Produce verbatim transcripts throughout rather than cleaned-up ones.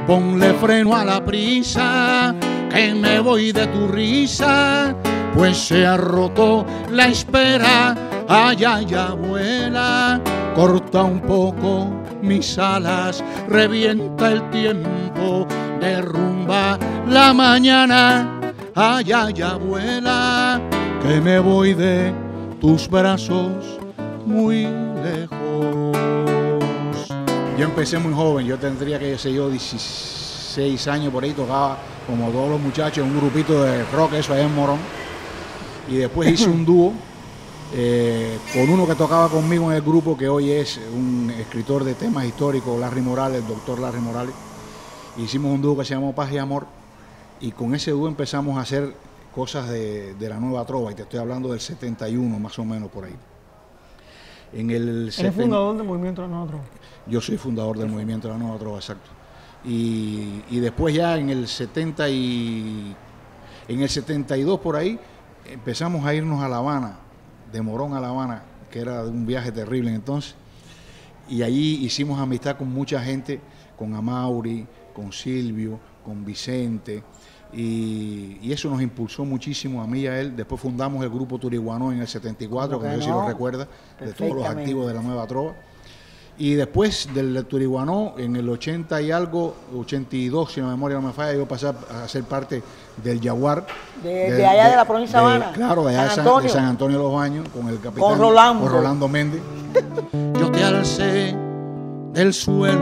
ponle freno a la prisa, que me voy de tu risa, pues se ha roto la espera. Ay, ay, abuela, corta un poco mis alas, revienta el tiempo, derrumba la mañana. Ay, ay, abuela, que me voy de tus brazos muy lejos. Yo empecé muy joven, yo tendría que ser yo dieciséis años por ahí, tocaba como todos los muchachos en un grupito de rock, eso allá en Morón. Y después hice un dúo eh, con uno que tocaba conmigo en el grupo, que hoy es un escritor de temas históricos, Larry Morales, el doctor Larry Morales. Hicimos un dúo que se llamó Paz y Amor, y con ese dúo empezamos a hacer cosas de, de la nueva trova, y te estoy hablando del setenta y uno más o menos por ahí. En el ¿Eres fundador del Movimiento de la Nueva Trova? Yo soy fundador del Movimiento de la Nueva Trova, exacto. Y, y después ya en el setenta y en el setenta y dos por ahí empezamos a irnos a La Habana, de Morón a La Habana, que era un viaje terrible entonces, y allí hicimos amistad con mucha gente, con Amaury, con Silvio, con Vicente, y, y eso nos impulsó muchísimo a mí y a él. Después fundamos el grupo Turiguanó en el setenta y cuatro, que no sé si lo recuerda, de todos los activos de la Nueva Trova. Y después del Turiguanó, en el ochenta y algo, ochenta y dos, si la memoria no me falla, yo pasé a ser parte del Jaguar. De, de, de allá de, de la provincia de Habana. Claro, de allá San de, San, de San Antonio de los Baños, con el capitán. Con Rolando. Con Rolando Méndez. Yo te alcé del suelo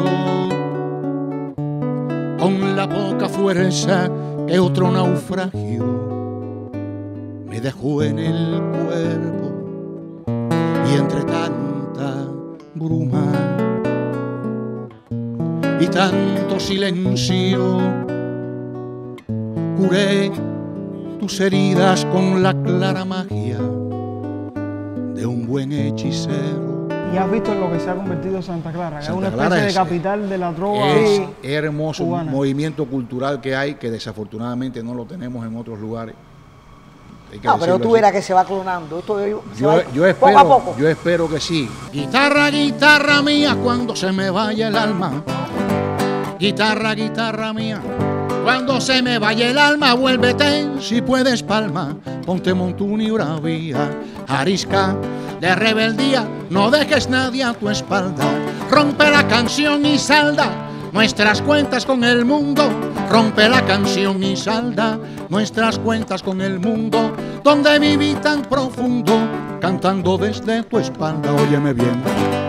con la poca fuerza que otro naufragio me dejó en el cuerpo, y entre tanta bruma y tanto silencio curé tus heridas con la clara magia de un buen hechicero. ¿Y has visto en lo que se ha convertido Santa Clara? Que Santa es una Clara especie es, de capital de la trova. Es hermoso, cubana. Un movimiento cultural que hay, que desafortunadamente no lo tenemos en otros lugares. No, pero tú verás que se va clonando. Esto se yo, va yo, espero, poco a poco. yo espero que sí. Guitarra, guitarra mía, cuando se me vaya el alma. Guitarra, guitarra mía, cuando se me vaya el alma, vuélvete si puedes palma. Ponte montuni bravía, arisca de rebeldía, no dejes nadie a tu espalda. Rompe la canción y salda nuestras cuentas con el mundo. Rompe la canción y salda nuestras cuentas con el mundo, donde viví tan profundo, cantando desde tu espalda. Óyeme bien.